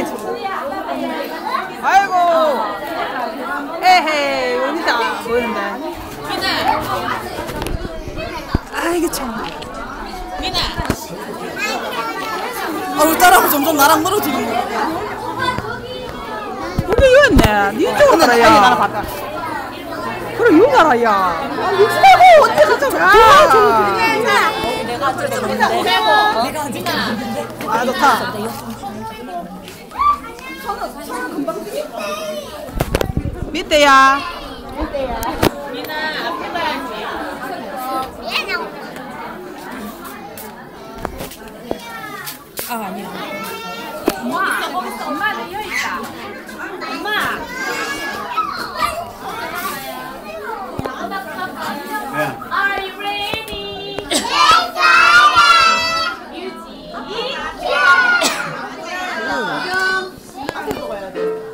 아이고. 에헤이, 어디다 보이는데. 아이고 참. 미나. 우리 딸하고 점점 나랑 멀어지는 거야. 근데 이거였네. 니 쪽으로 가라야. 나랑 바꿔. 그래 이거 가라야. 아 미치라고 어떻게 가자. 내가 앉았는데. 내가 앉았는데. 아 좋다. 밑에야. 미나 앞에 봐야지. 아 아니야. 엄마 내려 있다. 엄마. Are you ready? 유지.